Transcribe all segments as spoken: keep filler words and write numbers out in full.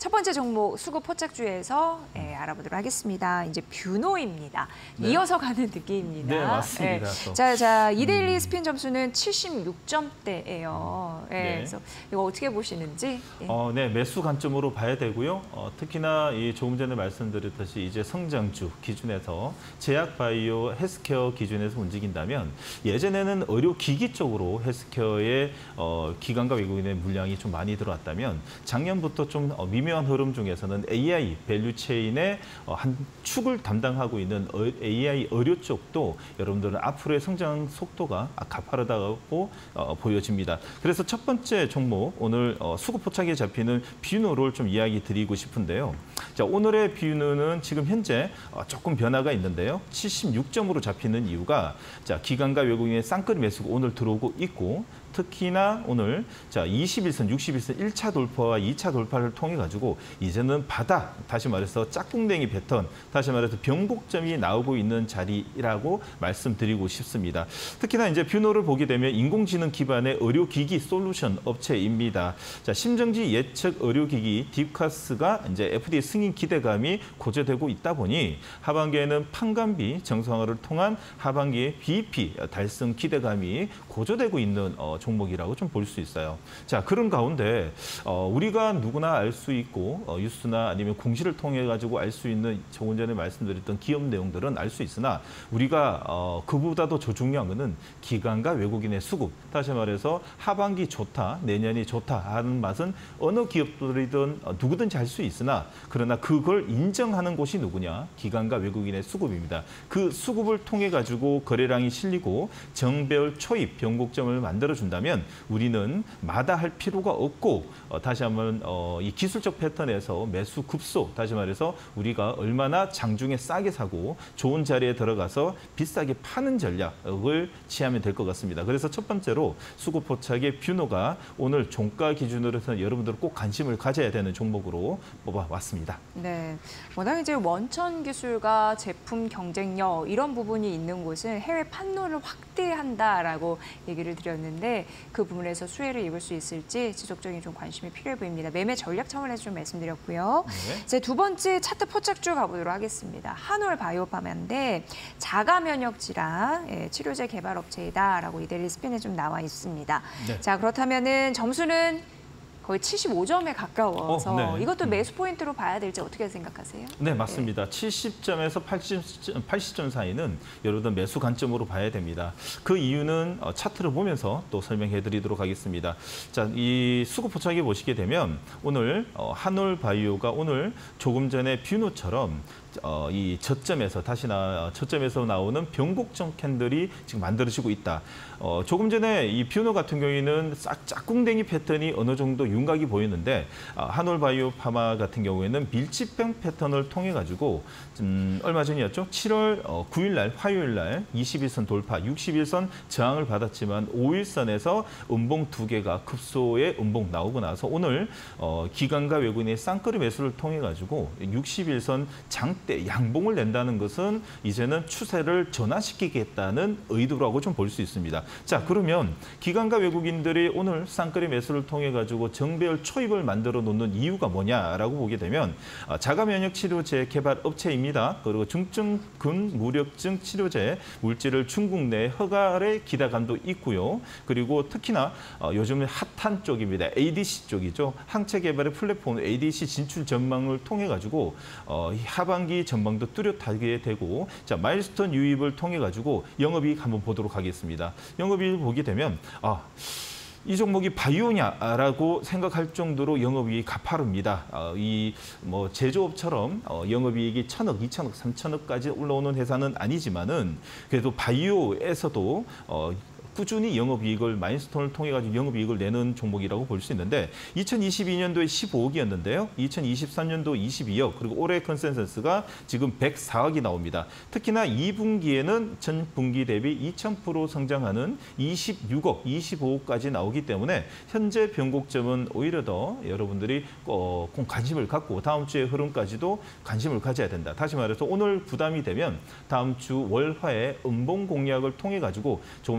첫 번째 종목 수급 포착주에서 예, 알아보도록 하겠습니다. 이제 뷰노입니다. 네. 이어서 가는 느낌입니다. 네, 맞습니다. 예. 자, 자, 이데일리 음. 스핀 점수는 칠십육 점대예요. 예, 네. 그래서 이거 어떻게 보시는지? 예. 어, 네, 매수 관점으로 봐야 되고요. 어, 특히나 이 조금 전에 말씀드렸듯이 이제 성장주 기준에서 제약 바이오 헬스케어 기준에서 움직인다면 예전에는 의료기기 쪽으로 헬스케어의 어, 기관과 외국인의 물량이 좀 많이 들어왔다면 작년부터 좀 어, 미묘한 흐름 중에서는 에이아이 밸류체인의 어, 한 축을 담당하고 있는 어, 에이아이 의료 쪽도 여러분들은 앞으로의 성장 속도가 가파르다고 어, 보여집니다. 그래서 첫 번째 종목 오늘 어, 수급 포착에 잡히는 뷰노를 좀 이야기 드리고 싶은데요. 자, 오늘의 뷰노는 지금 현재 어, 조금 변화가 있는데요. 칠십육 점으로 잡히는 이유가 자, 기관과 외국인의 쌍끌이 매수가 오늘 들어오고 있고 특히나 오늘 자 이십일 선, 육십일 선 일 차 돌파와 이 차 돌파를 통해 가지고 이제는 바닥, 다시 말해서 짝꿍댕이 패턴, 다시 말해서 변곡점이 나오고 있는 자리라고 말씀드리고 싶습니다. 특히나 이제 뷰노를 보게 되면 인공지능 기반의 의료기기 솔루션 업체입니다. 자, 심정지 예측 의료기기 딥카스가 이제 에프디에이 승인 기대감이 고조되고 있다 보니 하반기에는 판관비 정상화를 통한 하반기에 비이피 달성 기대감이 고조되고 있는 어, 종목이라고 좀 볼 수 있어요. 자, 그런 가운데 어, 우리가 누구나 알 수 있고 어, 뉴스나 아니면 공시를 통해 가지고 알 수 있는 조금 전에 말씀드렸던 기업 내용들은 알 수 있으나 우리가 어, 그보다도 더 중요한 것은 기관과 외국인의 수급. 다시 말해서 하반기 좋다, 내년이 좋다 하는 맛은 어느 기업들이든 어, 누구든지 할 수 있으나 그러나 그걸 인정하는 곳이 누구냐? 기관과 외국인의 수급입니다. 그 수급을 통해 가지고 거래량이 실리고 정배열 초입 변곡점을 만들어 준다면 우리는 마다할 필요가 없고 어, 다시 한번 어, 이 기술적 패턴에서 매수 급소, 다시 말해서 우리가 얼마나 장중에 싸게 사고 좋은 자리에 들어가서 비싸게 파는 전략을 취하면 될 것 같습니다. 그래서 첫 번째로 수급 포착의 뷰노가 오늘 종가 기준으로 해서 여러분들 꼭 관심을 가져야 되는 종목으로 뽑아왔습니다. 네, 워낙 이제 원천 기술과 제품 경쟁력 이런 부분이 있는 곳은 해외 판로를 확대한다라고 얘기를 드렸는데 그 부분에서 수혜를 입을 수 있을지 지속적인 좀 관심이 필요해 보입니다. 매매 전략 차원에서 좀 말씀드렸고요. 네. 이제 두 번째 차트 포착주 가보도록 하겠습니다. 한올 바이오파마인데 자가 면역 질환 예, 치료제 개발 업체이다라고 이데일리 스핀에 좀 나와 있습니다. 네. 자, 그렇다면은 점수는 거의 칠십오 점에 가까워서 어, 네. 이것도 매수 포인트로 봐야 될지 어떻게 생각하세요? 네, 맞습니다. 네. 칠십 점에서 팔십 점 사이는 여러분들 매수 관점으로 봐야 됩니다. 그 이유는 차트를 보면서 또 설명해 드리도록 하겠습니다. 자, 이 수급 포착에 보시게 되면 오늘 한올 바이오가 오늘 조금 전에 뷰노처럼 어, 이 저점에서 다시 나 저점에서 나오는 변곡점 캔들이 지금 만들어지고 있다. 어, 조금 전에 이 뷰노 같은 경우에는 싹 짝꿍댕이 패턴이 어느 정도 윤곽이 보이는데 어, 한올 바이오 파마 같은 경우에는 밀집병 패턴을 통해 가지고 음, 얼마 전이었죠? 칠월 어, 구일 날 화요일 날 이십일 선 돌파, 육십일 선 저항을 받았지만 오일 선에서 음봉 두 개가 급소의 음봉 나오고 나서 오늘 어, 기관과 외국인의 쌍끌이 매수를 통해 가지고 육십일 선 장 때 양봉을 낸다는 것은 이제는 추세를 전환시키겠다는 의도라고 좀 볼 수 있습니다. 자, 그러면 기관과 외국인들이 오늘 쌍끌이 매수를 통해 가지고 정배열 초입을 만들어 놓는 이유가 뭐냐라고 보게 되면 자가 면역 치료제 개발 업체입니다. 그리고 중증 근무력증 치료제 물질을 중국 내 허가의 기대감도 있고요. 그리고 특히나 요즘 핫한 쪽입니다. 에이디씨 쪽이죠. 항체 개발의 플랫폼 에이디씨 진출 전망을 통해 가지고 하반기 전망도 뚜렷하게 되고 자, 마일스톤 유입을 통해 가지고 영업이익 한번 보도록 하겠습니다. 영업이익을 보게 되면 아, 이 종목이 바이오냐라고 생각할 정도로 영업이익이 가파릅니다. 어, 이 뭐 제조업처럼 어, 영업이익이 천억, 이천억, 삼천억까지 올라오는 회사는 아니지만은 그래도 바이오에서도 어, 꾸준히 영업이익을 마일스톤을 통해 가지고 영업이익을 내는 종목이라고 볼 수 있는데 이천이십이 년도에 십오억이었는데요. 이천이십삼 년도 이십이억 그리고 올해 컨센서스가 지금 백사억이 나옵니다. 특히나 이 분기에는 전 분기 대비 이천 퍼센트 성장하는 이십육억, 이십오억까지 나오기 때문에 현재 변곡점은 오히려 더 여러분들이 어, 관심을 갖고 다음 주의 흐름까지도 관심을 가져야 된다. 다시 말해서 오늘 부담이 되면 다음 주 월화에 음봉 공략을 통해 가지고 조금 전에 말씀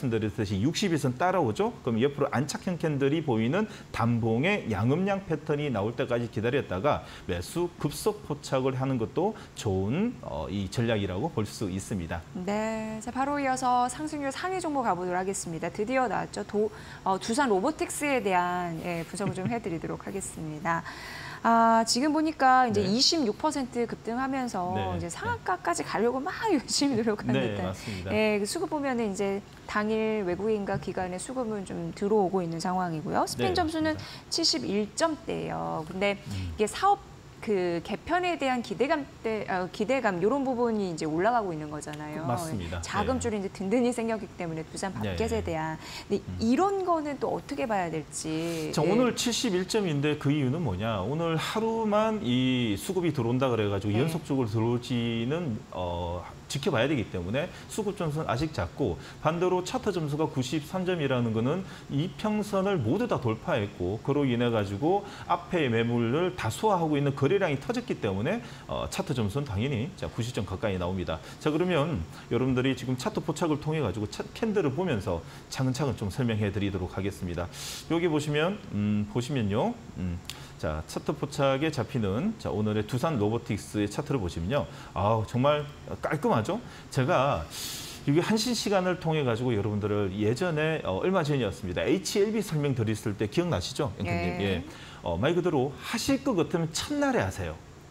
말씀드렸듯이 육십 일선 따라오죠. 그럼 옆으로 안착형 캔들이 보이는 단봉의 양음양 패턴이 나올 때까지 기다렸다가 매수 급속 포착을 하는 것도 좋은 어, 이 전략이라고 볼 수 있습니다. 네, 자, 바로 이어서 상승률 상위 종목 가보도록 하겠습니다. 드디어 나왔죠. 도, 어, 두산 로보틱스에 대한 예, 분석을 좀 해드리도록 하겠습니다. 아, 지금 보니까 이제 네. 이십육 퍼센트 급등하면서 네. 이제 상한가까지 가려고 막 열심히 노력하는 네, 듯한. 맞습니다. 예, 그 수급 보면은 이제 당일 외국인과 기관의 수급은 좀 들어오고 있는 상황이고요. 스핀 네, 점수는 맞습니다. 칠십일 점대예요. 근데 음. 이게 사업 그 개편에 대한 기대감 때 어, 기대감 이런 부분이 이제 올라가고 있는 거잖아요. 맞습니다. 자금줄이 이제 든든히 생겼기 때문에 두산 밥켓에 네. 대한. 근데 음. 이런 거는 또 어떻게 봐야 될지. 자, 예. 오늘 칠십일 점인데 그 이유는 뭐냐? 오늘 하루만 이 수급이 들어온다 그래가지고 네. 연속적으로 들어올지는 어, 지켜봐야 되기 때문에 수급 점수는 아직 작고 반대로 차트 점수가 구십삼 점이라는 거는 이평선을 모두 다 돌파했고 그로 인해 가지고 앞에 매물을 다 소화하고 있는 거래량이 터졌기 때문에 어, 차트 점수는 당연히 자, 구십 점 가까이 나옵니다. 자, 그러면 여러분들이 지금 차트 포착을 통해 가지고 차, 캔들을 보면서 차근차근 좀 설명해 드리도록 하겠습니다. 여기 보시면 음, 보시면요. 음, 자, 차트 포착에 잡히는 자, 오늘의 두산 로보틱스의 차트를 보시면요. 아우, 정말 깔끔하죠? 제가 이게 한신 시간을 통해 가지고 여러분들을 예전에 어, 얼마 전이었습니다. 에이치엘비 설명 드렸을 때 기억나시죠? 앵커님? 예. 예. 어, 말 그대로 하실 것 같으면 첫날에 하세요.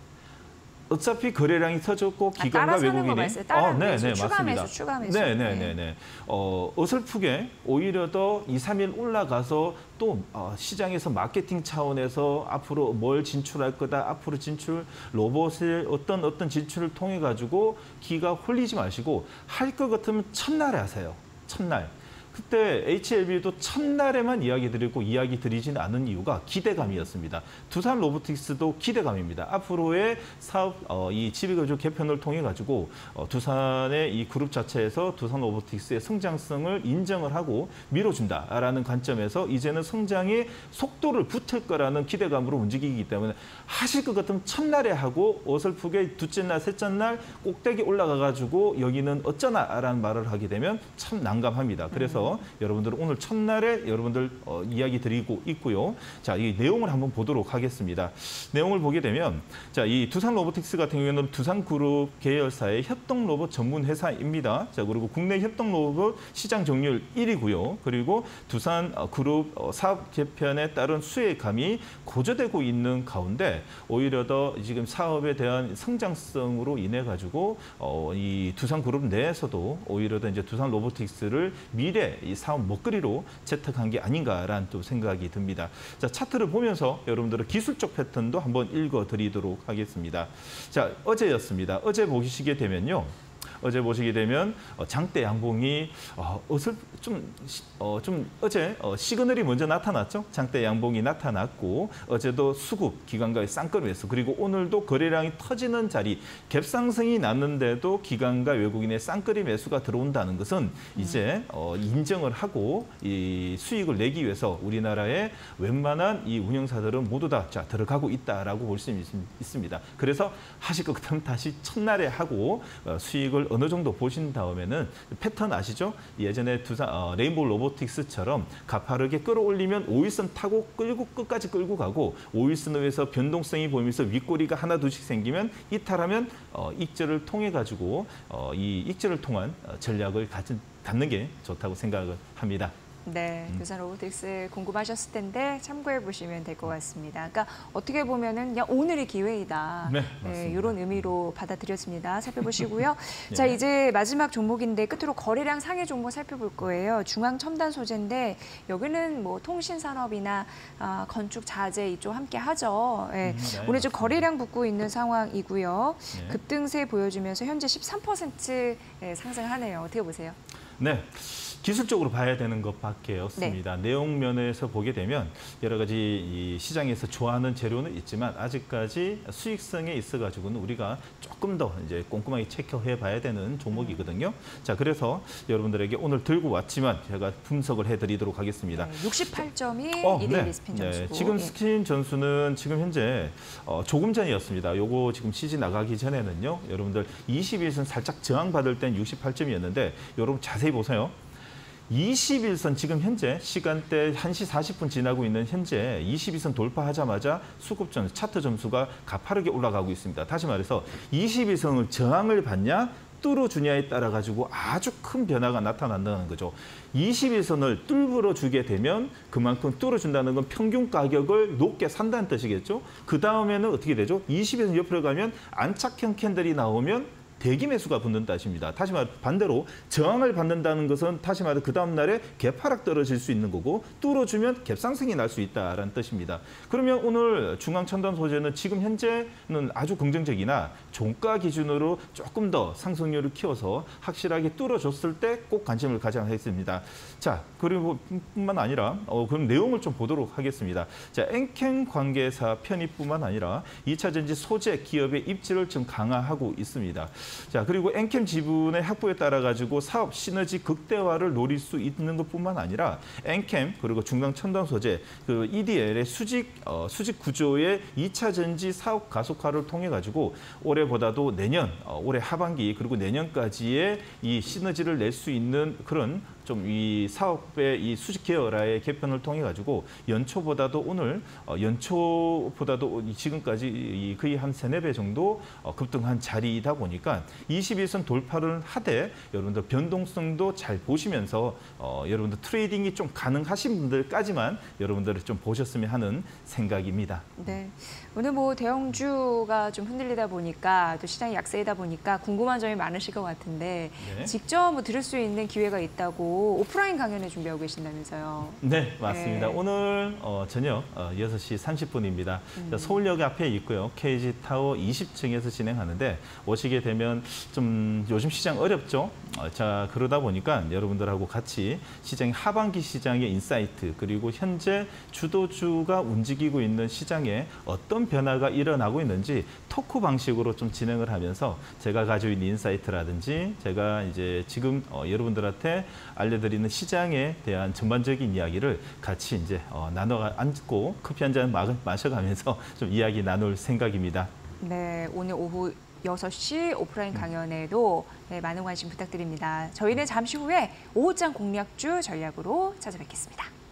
어차피 거래량이 터졌고 아, 기관과 따라 사는 거 외국인이 말씀요? 따라 네, 매수, 네, 추가 맞습니다. 매수, 추가 매수. 네, 네, 네. 네, 네. 어, 어설프게 오히려 더 이, 삼 일 올라가서 또 어, 시장에서 마케팅 차원에서 앞으로 뭘 진출할 거다, 앞으로 진출 로봇을 어떤 어떤 진출을 통해 가지고 기가 홀리지 마시고 할 것 같으면 첫날에 하세요. 첫날. 그때 에이치엘비도 첫날에만 이야기 드리고 이야기 드리지는 않은 이유가 기대감이었습니다. 두산 로보틱스도 기대감입니다. 앞으로의 사업, 어, 이 지배구조 개편을 통해 가지고 어, 두산의 이 그룹 자체에서 두산 로보틱스의 성장성을 인정을 하고 밀어준다라는 관점에서 이제는 성장의 속도를 붙을 거라는 기대감으로 움직이기 때문에 하실 것 같으면 첫날에 하고 어설프게 둘째 날, 셋째 날 꼭대기 올라가 가지고 여기는 어쩌나라는 말을 하게 되면 참 난감합니다. 그래서 여러분들 오늘 첫날에 여러분들 어, 이야기 드리고 있고요. 자, 이 내용을 한번 보도록 하겠습니다. 내용을 보게 되면 자, 이 두산 로보틱스 같은 경우에는 두산그룹 계열사의 협동 로봇 전문 회사입니다. 자, 그리고 국내 협동 로봇 시장 점유율 일 위고요. 그리고 두산 그룹 사업 개편에 따른 수혜감이 고조되고 있는 가운데 오히려 더 지금 사업에 대한 성장성으로 인해 가지고 어, 이 두산그룹 내에서도 오히려 더 이제 두산 로보틱스를 미래 이 사업 먹거리로 채택한 게 아닌가라는 또 생각이 듭니다. 자, 차트를 보면서 여러분들의 기술적 패턴도 한번 읽어드리도록 하겠습니다. 자, 어제였습니다. 어제 보시게 되면요. 어제 보시게 되면 장대 양봉이 어슬 좀, 어, 좀 어제 시그널이 먼저 나타났죠. 장대 양봉이 나타났고 어제도 수급 기관과의 쌍끌이 매수 그리고 오늘도 거래량이 터지는 자리 갭상승이 났는데도 기관과 외국인의 쌍끌이 매수가 들어온다는 것은 이제 어, 인정을 하고 이 수익을 내기 위해서 우리나라의 웬만한 이 운영사들은 모두 다 자, 들어가고 있다라고 볼 수 있습니다. 그래서 하실 것 같으면 다시 첫날에 하고 어, 수익을 어느 정도 보신 다음에는 패턴 아시죠? 예전에 두산 어, 레인보우 로보틱스처럼 가파르게 끌어올리면 오일선 타고 끌고 끝까지 끌고 가고 오일선 위에서 변동성이 보이면서 윗꼬리가 하나 둘씩 생기면 이탈하면 어, 익절을 통해 가지고 어, 이 익절을 통한 전략을 가진, 갖는 게 좋다고 생각을 합니다. 네, 두산 로보틱스 궁금하셨을 텐데 참고해 보시면 될 것 같습니다. 그러니까 어떻게 보면은 그냥 오늘의 기회이다. 네, 네, 맞습니다. 이런 의미로 받아들였습니다. 살펴보시고요. 네. 자, 이제 마지막 종목인데 끝으로 거래량 상해 종목 살펴볼 거예요. 중앙 첨단 소재인데 여기는 뭐 통신 산업이나 아, 건축 자재 이쪽 함께 하죠. 네. 음, 네, 오늘 좀 맞습니다. 거래량 붙고 있는 상황이고요. 네. 급등세 보여주면서 현재 십삼 퍼센트 상승하네요. 어떻게 보세요? 네. 기술적으로 봐야 되는 것밖에 없습니다. 네. 내용 면에서 보게 되면 여러 가지 이 시장에서 좋아하는 재료는 있지만 아직까지 수익성에 있어가지고는 우리가 조금 더 이제 꼼꼼하게 체크해 봐야 되는 종목이거든요. 자, 그래서 여러분들에게 오늘 들고 왔지만 제가 분석을 해드리도록 하겠습니다. 네, 육십팔 점이 어, 이 대 일 네. 스핀 네. 점수고. 지금 예. 스킨 전수는 지금 현재 어, 조금 전이었습니다. 요거 지금 시즌 나가기 전에는요. 여러분들 이십 일선 살짝 저항받을 땐 육십팔 점이었는데 여러분 자세히 보세요. 이십일 선 지금 현재 시간대 한 시 사십 분 지나고 있는 현재 이십이 선 돌파하자마자 수급점 차트 점수가 가파르게 올라가고 있습니다. 다시 말해서 이십이 선을 저항을 받냐 뚫어주냐에 따라 가지고 아주 큰 변화가 나타난다는 거죠. 이십일 선을 뚫어 주게 되면 그만큼 뚫어준다는 건 평균 가격을 높게 산다는 뜻이겠죠. 그 다음에는 어떻게 되죠? 이십일 선 옆으로 가면 안착형 캔들이 나오면 대기 매수가 붙는 뜻입니다. 다시 말해 반대로 저항을 받는다는 것은 다시 말해 그 다음 날에 개파락 떨어질 수 있는 거고 뚫어주면 갭상승이 날 수 있다라는 뜻입니다. 그러면 오늘 중앙첨단 소재는 지금 현재는 아주 긍정적이나 종가 기준으로 조금 더 상승률을 키워서 확실하게 뚫어줬을 때 꼭 관심을 가져야 하겠습니다. 자, 그리고 뿐만 아니라 어, 그럼 내용을 좀 보도록 하겠습니다. 자, 엔캠 관계사 편입뿐만 아니라 이차 전지 소재 기업의 입지를 좀 강화하고 있습니다. 자, 그리고 엔캠 지분의 확보에 따라 가지고 사업 시너지 극대화를 노릴 수 있는 것뿐만 아니라 엔캠 그리고 중강 첨단 소재 그 이디엘의 수직 어, 수직 구조의 이차 전지 사업 가속화를 통해 가지고 올해보다도 내년 어, 올해 하반기 그리고 내년까지의 이 시너지를 낼 수 있는 그런 좀 이 사업의 이 수직 계열화의 개편을 통해 가지고 연초보다도 오늘 어, 연초보다도 지금까지 이 거의 한 세네 배 정도 어, 급등한 자리이다 보니까 이십일 선 돌파를 하되 여러분들 변동성도 잘 보시면서 어, 여러분들 트레이딩이 좀 가능하신 분들까지만 여러분들을 좀 보셨으면 하는 생각입니다. 네, 오늘 뭐 대형주가 좀 흔들리다 보니까 또 시장이 약세이다 보니까 궁금한 점이 많으실 것 같은데 네. 직접 뭐 들을 수 있는 기회가 있다고 오프라인 강연을 준비하고 계신다면서요? 네, 맞습니다. 네. 오늘 어, 저녁 어, 여섯 시 삼십 분입니다. 음. 서울역 앞에 있고요. 케이지 타워 이십 층에서 진행하는데 오시게 되면 좀 요즘 시장 어렵죠? 어, 자, 그러다 보니까 여러분들하고 같이 시장 하반기 시장의 인사이트 그리고 현재 주도주가 움직이고 있는 시장에 어떤 변화가 일어나고 있는지 토크 방식으로 좀 진행을 하면서 제가 가지고 있는 인사이트라든지 제가 이제 지금 어, 여러분들한테 알려드리는 시장에 대한 전반적인 이야기를 같이 이제 어, 나눠 앉고 커피 한 잔 마셔가면서 좀 이야기 나눌 생각입니다. 네, 오늘 오후 여섯 시 오프라인 강연에도 네, 많은 관심 부탁드립니다. 저희는 잠시 후에 오후장 공략주 전략으로 찾아뵙겠습니다.